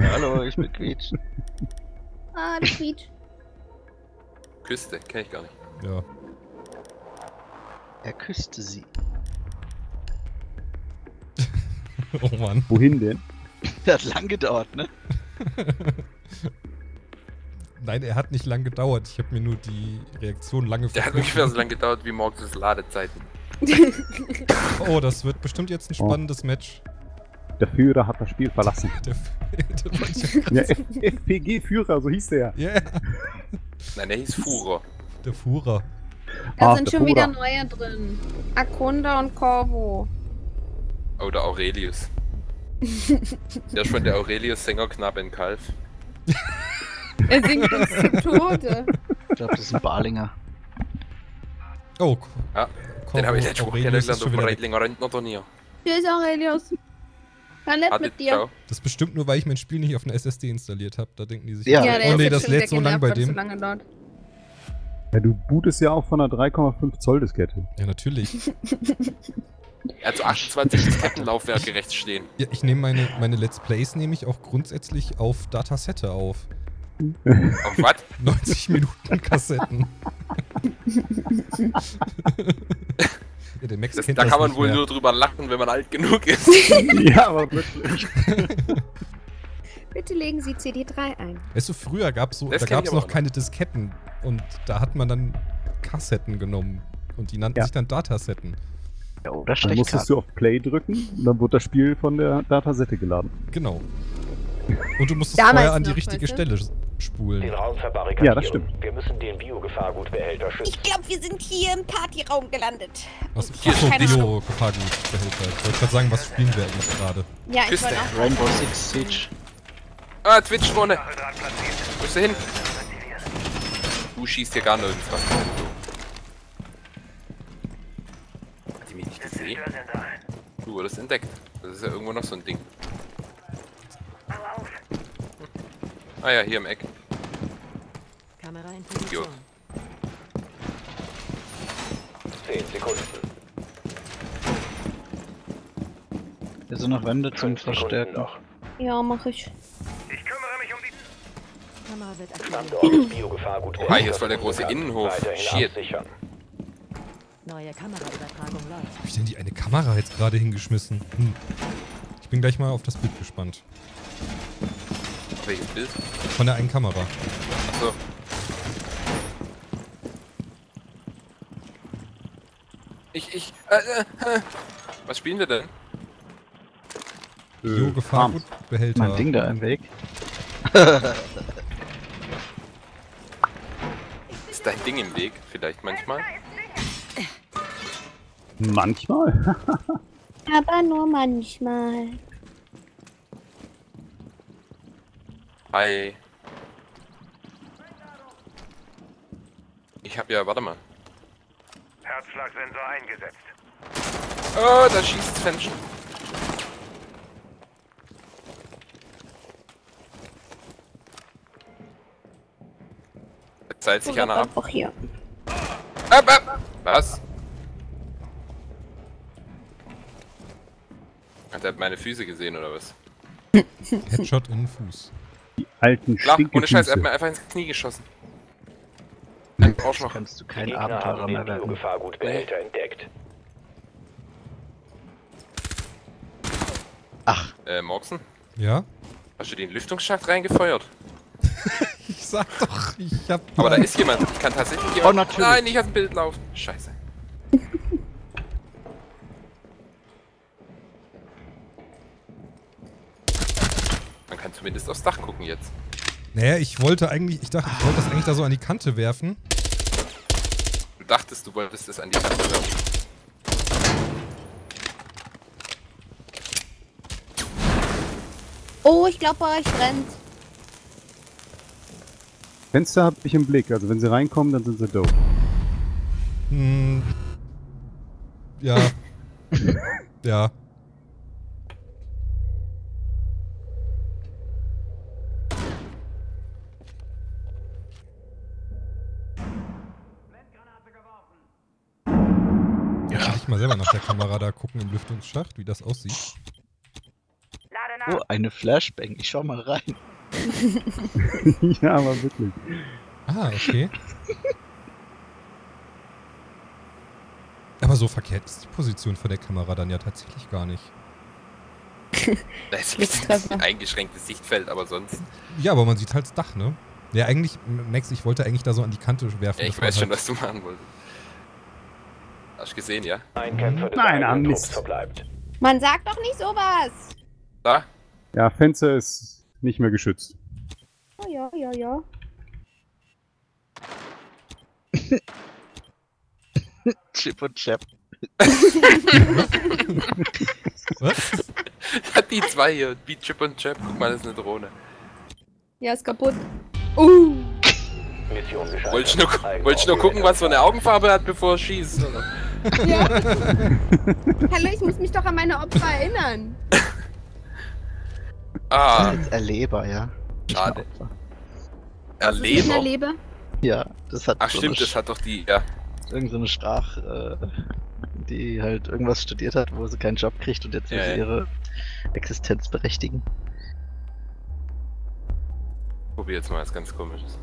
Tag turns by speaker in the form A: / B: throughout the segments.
A: Hallo, ich bin Quietsch.
B: Ah, der Quietsch.
C: Küste, kenn ich gar nicht.
D: Ja.
A: Er küsste sie.
D: Oh Mann.
E: Wohin denn?
A: Das hat lang gedauert, ne?
D: Nein, er hat nicht lang gedauert. Ich habe mir nur die Reaktion lange
C: Der hat ungefähr so lange gedauert wie morgens Ladezeiten.
D: Oh, das wird bestimmt jetzt ein spannendes Match.
E: Der Führer hat das Spiel verlassen. Ja, FPG-Führer, so hieß der.
D: Ja, yeah.
C: Nein, der hieß Führer.
D: Der Führer.
B: Da
E: Ah,
B: sind
E: der
B: schon wieder
E: Bruder.
B: neue drin. Akunda und Corvo.
C: Oder Aurelius. Der ist schon der Aurelius Sänger Knabe in Kalf.
B: Er singt uns zu Tode.
A: Ich glaube, das ist ein Barlinger.
D: Oh,
C: Ja, den habe ich letzte Woche
D: Aurelius ist
C: kennengelernt auf
D: schon
C: dem
D: wieder weg.
C: Reitlinger Rentnerturnier.
B: Tschüss, Aurelius. War nett mit dir.
C: Ciao.
D: Das ist bestimmt nur, weil ich mein Spiel nicht auf einer SSD installiert habe. Da denken die sich,
A: Ja.
B: Ja, der
D: oh
B: ist
D: nee,
B: jetzt
D: das
B: schon
D: lädt
B: wieder
D: so lang
B: genervt,
D: bei
B: weil es
D: dem.
B: so lange dauert.
E: Ja, du bootest ja auch von einer 3,5 Zoll Diskette.
D: Ja, natürlich.
C: Er hat so 28 Diskettenlaufwerke rechts stehen.
D: Ja, ich nehme meine Let's Plays nehme ich auch grundsätzlich auf Datasette auf.
C: Auf was?
D: 90 Minuten Kassetten. Ja, der Max kennt
C: Da
D: das
C: kann man
D: nicht
C: wohl
D: mehr.
C: nur drüber lachen, wenn man alt genug ist.
E: Ja, aber wirklich.
B: Bitte legen Sie CD3 ein.
D: Weißt du, früher gab's so,
C: Das
D: da
C: kenn
D: gab
C: ich
D: es
C: aber
D: noch
C: noch.
D: keine Disketten. Und da hat man dann Kassetten genommen. Und die nannten
E: Ja.
D: sich dann Datasetten.
A: Ja, oder
E: Dann musstest
A: Stechkarten.
E: du auf Play drücken und dann wurde das Spiel von der Datasette geladen.
D: Genau. Und du musstest
B: Damals
D: vorher an die
B: noch,
D: richtige
B: weißt
D: Stelle
F: Den
D: spulen.
F: Raum verbarrikadieren.
E: Ja, das stimmt.
F: Wir müssen den Biogefahrgutbehälter schützen.
B: Ich glaube, wir sind hier im Partyraum gelandet.
D: Was
B: Ich hab keine Ahnung.
D: Bio-Gefahrgutbehälter. Ich wollte gerade sagen, was spielen wir eigentlich gerade?
B: Ja, ich
C: Küste.
B: wollte auch.
A: Rainbow Six Siege.
C: Ah, Twitch-Drohne. Wo ist der hin? Du schießt hier gar nirgends was. Hat die mich nicht gesehen? Du wurdest entdeckt. Das ist ja irgendwo noch so ein Ding. Ah ja, hier im Eck.
G: Kamera in
C: Jo.
G: Position.
F: 10 Sekunden.
A: Hier sind noch Wände zum
F: 5 Sekunden
A: Verstärken.
F: noch.
B: Ja, mach ich.
G: Kamera wird aktiviert.
F: Standort des Biogefahrgutbehälters.
C: Ah, hier ist voll der große Innenhof.
F: Weiterhin
C: Shit.
F: absichern.
G: Neue Kameraübertragung läuft.
D: Hab ich denn die eine Kamera jetzt gerade hingeschmissen? Ich bin gleich mal auf das Bild gespannt.
C: Welches Bild?
D: Von der einen Kamera.
C: Achso. Was spielen wir denn?
D: Bio-Gefahrgutbehälter.
A: Mein Ding da im Weg.
C: Ist dein Ding im Weg? Vielleicht manchmal?
E: Manchmal.
B: Aber nur manchmal.
C: Hi. Ich hab ja, warte mal.
H: Herzschlagsensor eingesetzt.
C: Oh, da schießt Fenster. Jetzt zeilt sich einer ab.
B: Einfach hier.
C: Was? Hat er meine Füße gesehen oder was?
D: Headshot in den Fuß.
E: Die alten
C: Klar, ohne Scheiß, er hat
E: Stinkefüße.
C: mir einfach ins Knie geschossen. Ein Arschloch.
A: Kannst du
F: Die
A: kein
F: Gegner
A: Abenteurer
F: haben den
A: mehr werden.
F: Biogefahrgutbehälter entdeckt.
A: Ach,
C: Morxen?
D: Ja?
C: Hast du den Lüftungsschacht reingefeuert?
D: Ich sag doch, ich hab...
C: Aber da ist jemand. Ich kann tatsächlich jemand...
A: Oh, natürlich.
C: Nein, nicht auf dem Bild laufen. Scheiße. Man kann zumindest aufs Dach gucken jetzt.
D: Naja, ich wollte das eigentlich da so an die Kante werfen.
C: Du dachtest, du wolltest es an die Kante werfen.
B: Oh, ich glaube, bei euch brennt.
E: Fenster habe ich im Blick, also wenn sie reinkommen, dann sind sie doof.
D: Hm. Ja. Ja. Ja. Kann ich mal selber nach der Kamera da gucken im Lüftungsschacht, wie das aussieht.
A: Oh, eine Flashbang. Ich schau mal rein.
E: Ja, aber wirklich.
D: Ah, okay. Aber so verkehrt ist die Position von der Kamera dann ja tatsächlich gar nicht.
C: Das ist
B: Blitztreffer.
C: ein eingeschränktes Sichtfeld, aber sonst.
D: Ja, aber man sieht halt das Dach, ne? Ja, eigentlich, Max, ich wollte eigentlich da so an die Kante werfen.
C: Ja, ich
D: dass man
C: weiß schon,
D: halt-
C: was du machen wolltest. Hast du gesehen, ja?
F: Ein Kämpfer des
E: Nein,
F: eigenen
E: Mist.
F: Trupps verbleibt.
B: Man sagt doch nicht sowas.
C: Da?
E: Ja, Fenster ist nicht mehr geschützt.
B: Oh ja, ja, ja.
A: Chip und Chap.
D: Was?
C: Hat die zwei hier. Beat Chip und Chap. Guck mal, das ist eine Drohne.
B: Ja, ist kaputt.
F: Mission gescheitert.
C: Wollte ich nur gucken, was für eine Augenfarbe hat, bevor er schießt. Oder?
B: Ja. Hallo, ich muss mich doch an meine Opfer erinnern.
C: Ah,
A: Als Erleber, ja.
C: schade.
B: Ich
C: Erleber.
B: erlebe.
A: Ja, das hat
C: Ach
A: so
C: stimmt,
A: eine
C: das hat doch die, ja.
A: irgend so eine die halt irgendwas studiert hat, wo sie keinen Job kriegt und jetzt will
C: Ja,
A: sie
C: ja.
A: ihre Existenz berechtigen.
C: Probier jetzt mal was ganz Komisches.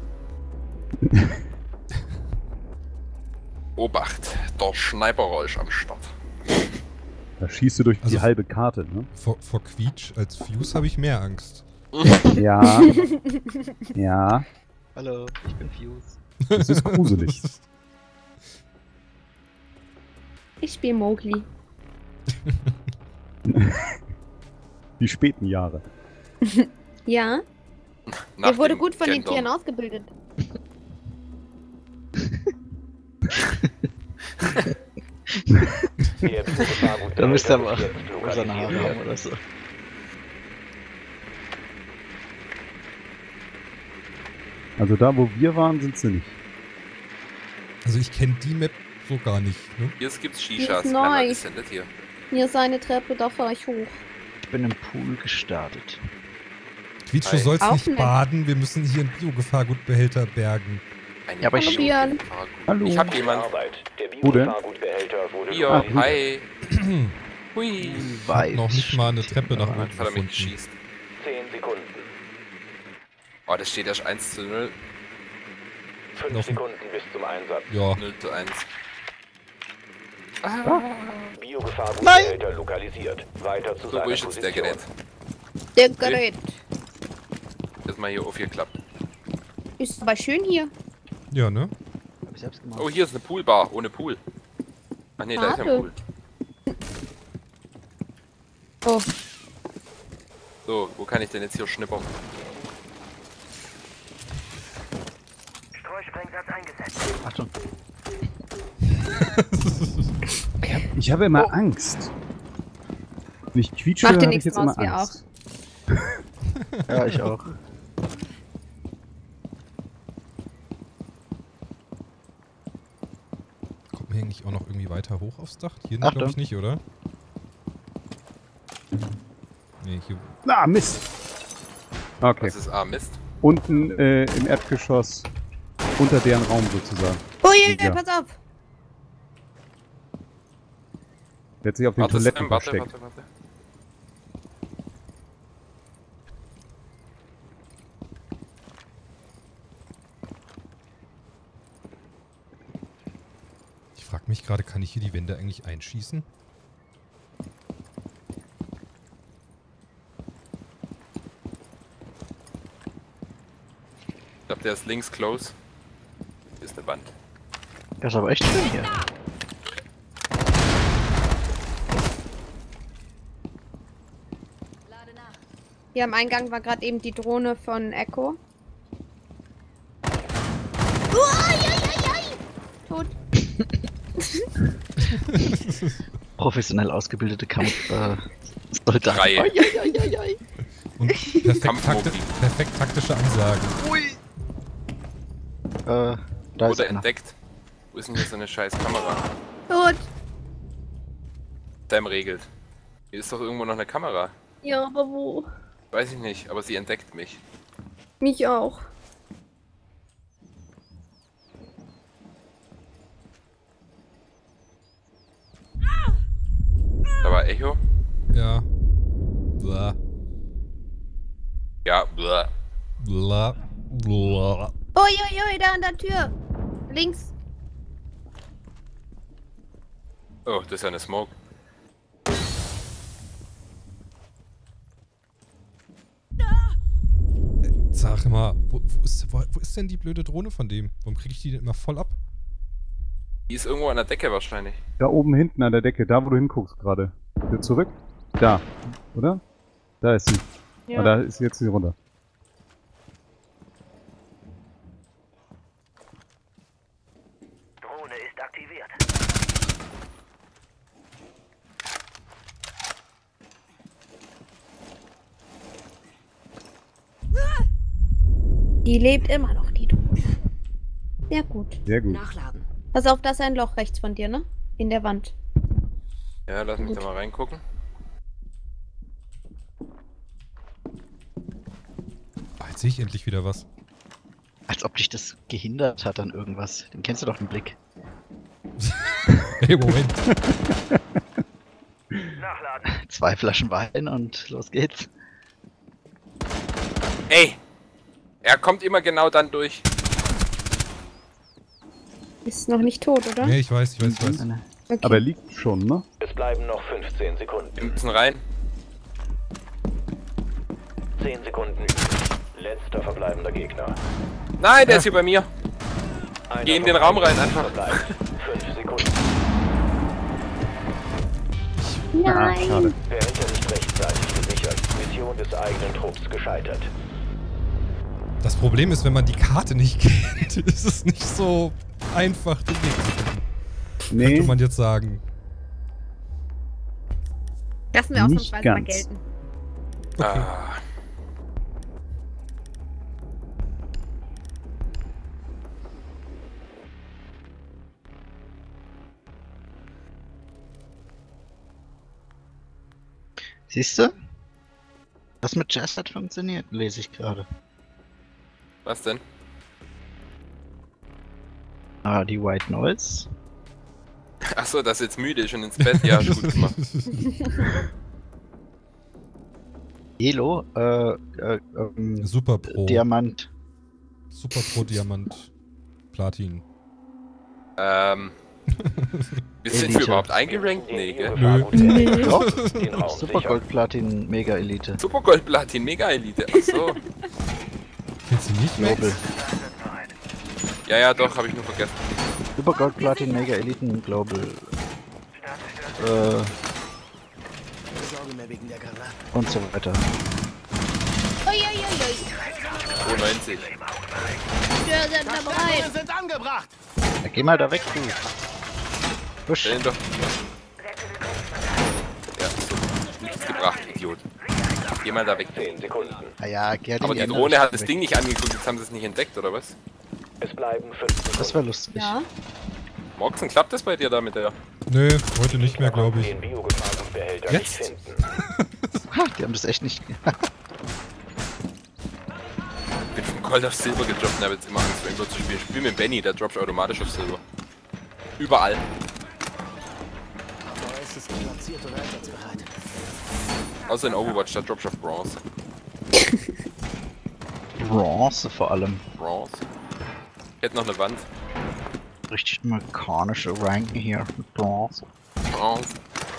C: Obacht, der Sniper ist am Start.
E: Da schießt du durch
D: Also-
E: die halbe Karte, ne?
D: Vor Quietsch als Fuse habe ich mehr Angst.
E: Ja. Ja.
A: Hallo, ich bin Fuse.
E: Das ist gruselig.
B: Ich spiele Mowgli.
E: Die späten Jahre.
B: Ja,
C: Nach
B: der wurde
C: dem
B: gut von den
C: Gendern.
B: Tieren ausgebildet.
F: Der Biogefahrgut
A: Da müsste er aber
F: wird jetzt
A: rosa Haare haben
F: lokalisiert.
A: oder so.
E: Also da, wo wir waren, sind sie nicht.
D: Also ich kenne die Map so gar nicht, ne?
C: Hier gibt's
B: Die
C: Shishas.
B: ist
C: Einmal
B: neu.
C: ist ja nicht hier.
B: Hier ist eine Treppe, da fahre ich hoch.
A: Ich bin im Pool gestartet.
D: Quietsch, du
C: Hi.
D: sollst
B: Auch
D: nicht
B: nett.
D: baden, wir müssen hier einen Biogefahrgutbehälter bergen.
C: Ein
A: Ja, aber ich-
C: Biogefahrgut.
E: Hallo.
C: Ich hab
F: Gute
C: jemand.
F: Arbeit. Der
E: Wo denn?
F: Biogefahrgutbehälter wurde
C: Hier,
F: lokalisiert.
C: hi. Hui.
D: Ich hab noch nicht mal eine Treppe nach
C: Jetzt
D: unten
C: hat er mich
D: gefunden.
C: geschießt.
F: 10 Sekunden.
C: Oh, das steht erst 1:0.
F: 5
D: Laufen.
F: Sekunden bis zum Einsatz.
D: Ja,
C: 0:1.
F: Biogefahrgutbehälter lokalisiert. Weiter zu
C: So,
F: seiner
C: wo ist jetzt der
F: Position.
C: Gerät?
B: Der Gerät.
C: Jetzt mal hier aufgeklappt.
B: Ist aber schön hier.
D: ja, ne?
A: Hab ich selbst gemacht.
C: Oh, hier ist eine Poolbar ohne Pool. Ach nee, da ist ja ein
B: Schade.
C: Pool.
B: Oh,
C: So, wo kann ich denn jetzt hier schnippern?
A: Achtung.
E: Ich habe immer Angst. Wenn ich quietsche,
B: Macht dir
E: habe ich
B: nichts
E: jetzt
B: draus,
E: immer
B: wir
E: Angst.
A: Ja, ich auch.
D: Kommt mir eigentlich auch noch irgendwie weiter hoch aufs Dach? Hier
A: Achtung.
D: glaube ich nicht, oder? Nee, hier.
E: Ah, Mist. Okay.
C: Das ist Mist.
E: Unten im Erdgeschoss. Unter deren Raum sozusagen.
B: oh je,
E: Ja.
B: pass auf.
E: Der hat sich auf den
C: Warte,
E: Toiletten
C: Sam, warte,
E: versteckt.
C: warte.
D: Ich frage mich gerade, kann ich hier die Wände eigentlich einschießen?
C: Ich glaube, der ist links close. Hier ist eine Wand.
A: Das ist aber echt schön hier.
B: Hier am Eingang war gerade eben die Drohne von Echo. Tot.
A: Professionell ausgebildete Soldaten.
C: Reihe.
D: Und
C: Kampfmobil.
D: perfekt taktische Ansagen.
A: Da ist
C: Wurde
A: einer.
C: entdeckt. Wo ist denn hier so eine scheiß Kamera?
B: Tot.
C: Sam regelt. Hier ist doch irgendwo noch eine Kamera.
B: Ja, aber wo?
C: Weiß ich nicht, aber sie entdeckt mich.
B: Mich auch.
C: Da war Echo.
D: Ja. Blah.
C: Ja, bläh.
D: Bla, bla.
B: Uiuiui, da an der Tür. Links.
C: Oh, das ist ja eine Smoke.
D: Sag mal, wo ist denn die blöde Drohne von dem? Warum kriege ich die denn immer voll ab?
C: Die ist irgendwo an der Decke wahrscheinlich.
E: Da oben hinten an der Decke, da wo du hinguckst gerade. Wieder zurück? Da, oder? Da ist sie.
B: Ja.
E: Ah, da ist jetzt sie runter.
F: Drohne ist aktiviert.
B: Die lebt immer noch, die Drohne. Sehr gut.
E: Sehr gut.
G: Nachladen.
B: Pass auf, da ist ein Loch rechts von dir, ne? In der Wand.
C: Ja, lass mich
B: Gut.
C: da mal reingucken.
D: Ah, jetzt sehe ich endlich wieder was.
A: Als ob dich das gehindert hat an irgendwas. Den kennst du doch, den Blick.
D: Hey, Moment.
F: Nachladen.
A: 2 Flaschen Wein und los geht's.
C: Ey! Er kommt immer genau dann durch.
B: Ist noch nicht tot, oder?
D: Nee, ich weiß.
B: Okay.
E: Aber er liegt schon, ne?
F: Es bleiben noch 15 Sekunden.
C: Wir müssen rein.
F: 10 Sekunden. Letzter verbleibender Gegner.
C: Nein, der ist hier bei mir.
F: Einer
C: Geh in den
F: von
C: Raum
F: euch
C: rein einfach.
F: verbleibt. 5 Sekunden.
E: Ah,
B: Nein.
E: schade.
F: Behälter nicht rechtzeitig gesichert. Mission des eigenen Trupps gescheitert.
D: Das Problem ist, wenn man die Karte nicht kennt, ist es nicht so einfach, den Weg zu finden.
E: Nee,
D: Könnte man jetzt sagen.
B: Lassen wir
E: Nicht
B: ausnahmsweise mal
E: ganz.
B: gelten.
C: Ah.
A: Siehst du? Was mit Jazz hat funktioniert, lese ich gerade.
C: Was denn?
A: Ah, die White Noise.
C: Achso, das ist jetzt müde, schon ins Bett. Ja, ist gut gemacht.
A: Elo,
D: Super Pro.
A: Diamant.
D: Super Pro Diamant. Platin.
C: Sind wir
A: Elite.
C: überhaupt eingerankt? Nee, gell?
D: Nö.
A: Doch,
F: Den Raum
A: Super
F: sichern.
A: Gold Platin Mega Elite.
C: Super Gold Platin, Mega Elite. Achso.
D: Kennst du nicht, Max?
A: Global.
C: Ja, doch, habe ich nur vergessen.
A: Super Gold Platin Mega Eliten Global. Und so weiter.
B: Uiuiui.
C: 92.
B: Wir sind da bereit.
A: Ja, geh mal da weg, du. Busch.
C: Stell ihn doch. Ja, so. Nichts gebracht, Idiot. Geh mal da weg.
F: 10 Sekunden.
A: Ah ja, geh halt in
C: Aber die
A: andere
C: Drohne hat
A: Richtung
C: das
A: weg.
C: Ding nicht angeguckt, jetzt haben sie es nicht entdeckt, oder was?
F: Es bleiben 5 Sekunden.
A: Das wäre lustig.
B: Ja.
C: Moxen, klappt das bei dir da mit der?
D: Nö, heute nicht mehr, glaube ich.
F: Den Biogefahrgutbehälter
D: Jetzt?
F: nicht finden.
A: Ha, die haben das echt nicht.
C: Ich bin von Gold auf Silber gedroppt und habe jetzt immer Angst, Rainbow zu spielen. Ich spiele mit Benny, der droppt automatisch auf Silber. Überall. Außer in Overwatch, da droppt auf Bronze.
A: Bronze vor allem.
C: Bronze. Ich hätte noch eine Wand.
A: Richtig amerikanische Ranken hier mit Bronze.
C: Bronze.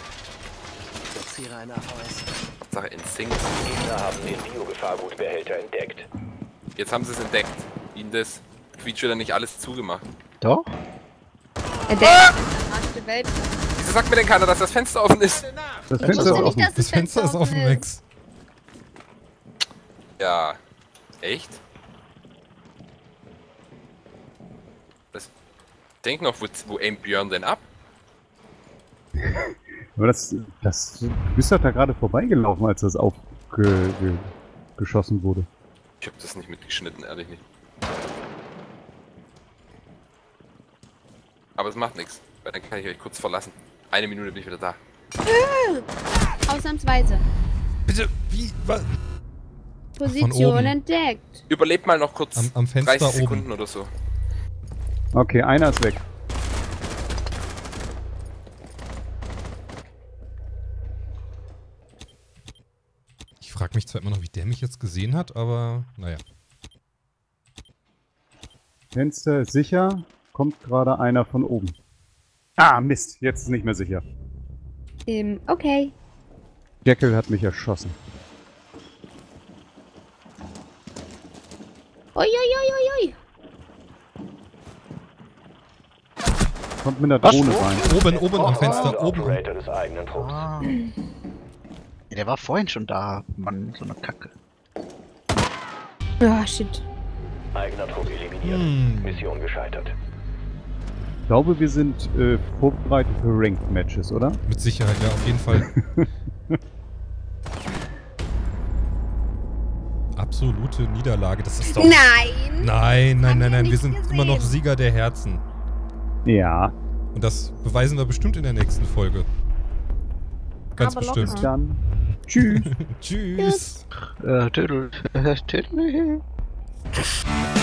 C: Hauptsache in Sync.
F: Gegner haben den Biogefahrgutbehälter entdeckt.
C: Jetzt haben sie es entdeckt. Ihnen das Quietsche dann nicht alles zugemacht.
A: Doch?
B: Der Welt.
C: Wieso sagt mir denn keiner, dass das Fenster offen ist?
E: das
A: ist
E: Fenster ist
A: auch
E: offen.
B: dass
D: Das Fenster ist offen, Max.
C: Ja. Echt? Das. Denk noch, wo aimt Björn denn ab?
E: Aber du bist doch da gerade vorbeigelaufen, als das aufgeschossen wurde.
C: Ich hab das nicht mitgeschnitten, ehrlich nicht. Aber es macht nichts, weil dann kann ich euch kurz verlassen. 1 Minute bin ich wieder da.
B: Ausnahmsweise.
D: Bitte, wie? Was?
B: Position
D: oben.
B: entdeckt.
C: Überlebt mal noch kurz
D: Am Fenster
C: 30
D: oben.
C: Sekunden oder so.
E: Okay, einer ist weg.
D: Ich frage mich zwar immer noch, wie der mich jetzt gesehen hat, aber naja.
E: Fenster ist sicher. Kommt gerade einer von oben. Ah, Mist. Jetzt ist nicht mehr sicher.
B: Okay.
E: Jekyll hat mich erschossen.
B: Ui, ui, ui, ui.
E: Kommt mit einer Drohne rein.
D: Oben am Fenster, oben.
F: Operator des eigenen Trupps.
A: Ah. Ja, der war vorhin schon da. Mann, so eine Kacke.
B: Ah, shit.
F: Eigener Trupp eliminiert. Mission gescheitert.
E: Ich glaube, wir sind vorbereitet für Ranked Matches, oder?
D: Mit Sicherheit, ja, auf jeden Fall. Absolute Niederlage, das ist doch...
B: Nein!
D: Nein,
B: Haben wir
D: wir
B: nicht
D: sind
B: gesehen.
D: immer noch Sieger der Herzen.
E: Ja.
D: Und das beweisen wir bestimmt in der nächsten Folge. Ganz
B: Aber
D: bestimmt.
B: locker.
E: Dann. Tschüss.
D: Tschüss.
A: Tödel.